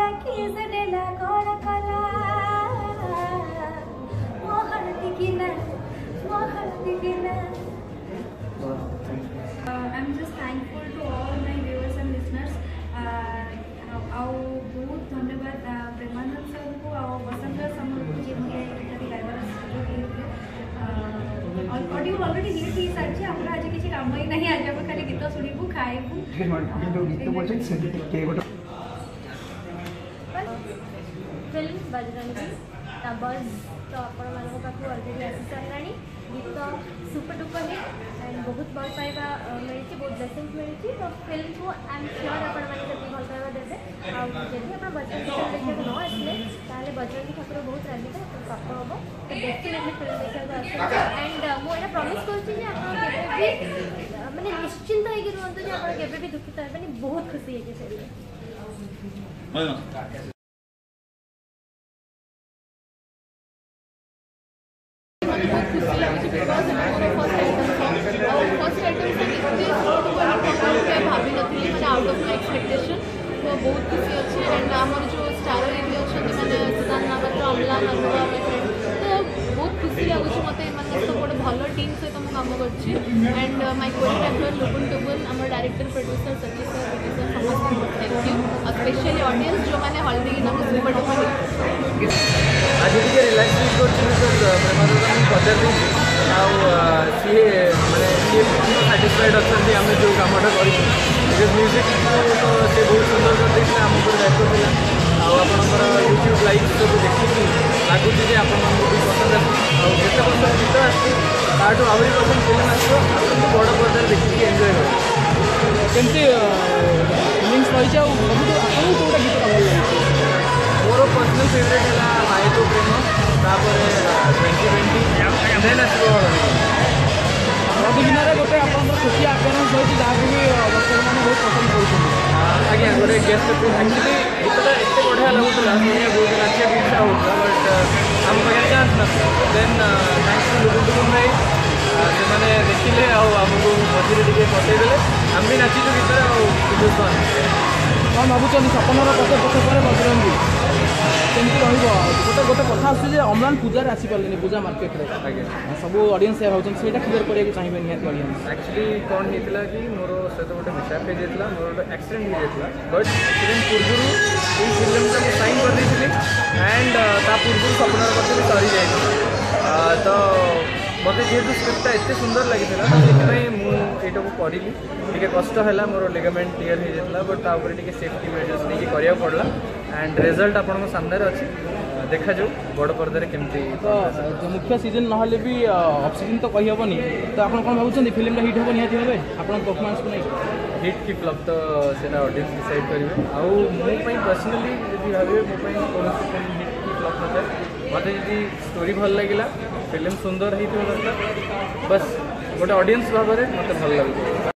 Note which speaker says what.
Speaker 1: किस देला कोण कला Mohan दिखिना I'm just thankful to all my viewers and listeners. आओ बहुत धन्यवाद प्रेमानंद सर को आओ वसंत समर को जे मुझे इत्यादि गाइबार ऑडियो ऑलरेडी हिट ही साची हमरा आज किछि काम ही नहीं आज हम खाली गीत सुनिबु खाइबु किंतु गीत बोलछे से के गोटे फिल्म बजरंगी बज तो आपण मानक पाखु ऑलरेडी आसी सारानी गीत सुपर डुपर हिट एंड बहुत भल पाइबा मिली बहुत ब्लेसिंग्स मिली तो फिल्म को आई एम श्योर आपण मैंने भल पाइबा देवे जदि आप बजरंगी फिल्म देखा न आसले ताले बजरंगी ठाकुर बहुत रागिबे पाप हम तो डेफिनेटली फिल्म देखा एंड मुझे प्रॉमिस करछि जे आपण केबे माने निश्चिंत होई रुहंतु जे आपण केबे भी दुखित हेबे बहुत खुशी है जे फिल्म भाभी नी मैंने आउट ऑफ माय एक्सपेक्टेशन तो बहुत खुशी अच्छी एंड आमर जो स्टार मैंने सुधान महापात्र अमला नर्मदा माय फ्रेंड तो बहुत खुशी लगुच मत सब गोटे भल टीम सहित मुझे कम कर and my choreographer Lubun Tubun आम डायरेक्टर प्रोड्यूसर सतीश सर समस्त थैंक यू और स्पेशली ऑडियंस जो मैंने हल्दी ना सुपर डुपर
Speaker 2: आज टे रिलैक्स प्रेमानंद पचार सी मैंने सी साटिस्फाइड अच्छा आम जो कमटा कर म्यूजिक तो सी बहुत सुंदर करते आम दायित्व था आपंकर यूट्यूब लाइव सब देखिए लगुच भी पसंद आते पसंद गीत आठू आहरी पसंद फिल्म आसो बड़ पर्दार देखिए एंजॉय करते फीलिंग्स रही जोटा गीत भल लगे मोर पर्सनल फेवरेट है माए तो प्रेम तापर 2020 देन आसो
Speaker 3: दिनरे गोटे आप छोटी आपेरेन्स होती जहाँ भी दर्शक मैंने बहुत पसंद कर
Speaker 2: आज्ञा गोटे गेस्ट एक्चुअली गीतटा एत बढ़िया लगुला शुणे बहुत नाचा भी इच्छा होता बट आम पाखे चान्स ना then thanks to Lubun Tubun भाई से देखिले आमको मझे टे पठेदेले आम भी नाचीचु गीतर कौन
Speaker 3: भावुं सपनर पथ पथ पर बजरंगी केमती रोटे गोटे कथा आसे अम्लान पूजार आसीपारे पूजा मार्केट में सब ऑडियंस भाव से क्लियर कराया चाहिए निहत ऑडियंस
Speaker 2: एक्चुअली कौन होता कि मोर सहित गोटे मिसहैप हो जाता मोर गोटे एक्सीडेंट हो जाता बट एक्सीडेंट पूर्व ये फिल्म को साइन कर देती एंड ता पूर्व सपनार पथ भी सरी जाए तो मत जेहतु स्क्रिप्टा एत सुंदर लगी से मुझे को करी टे कष्ट है मोर लिगामेंट टीयर हो जाता बट तापर टे सेफ्टी मेजर्स नहीं करा पड़ा एंड रिजल्ट आपण सामने अच्छे देखा जाऊ बड़ पर्दार केमती
Speaker 3: तो जो मुख्य सीजन ना भी ऑफ सीजन तो कही हेनी तो आप कौन भावुं फिल्म हिट हम निहत भावे आप परफॉर्मेंस को नहीं
Speaker 2: हिट की फ्लॉप तो सेटा ऑडियंस डिसाइड करेंगे आउ मोपाई पर्सनली यदि भावे मोपाई कौन फिल्म हिट की फ्लॉप न जाए मत जी स्टोरी भल लगे फिल्म सुंदर हो दरकार बस गोटे ऑडियंस भाव में मत भल लगे।